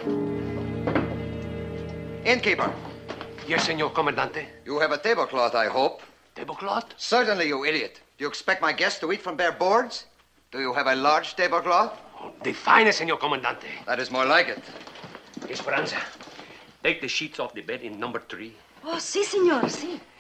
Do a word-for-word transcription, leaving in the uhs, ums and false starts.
Innkeeper. Yes, Senor Comandante. You have a tablecloth, I hope. Tablecloth? Certainly, you idiot. Do you expect my guests to eat from bare boards? Do you have a large tablecloth? Oh, the finest, Senor Comandante. That is more like it. Esperanza, take the sheets off the bed in number three. Oh, sí, senor, sí.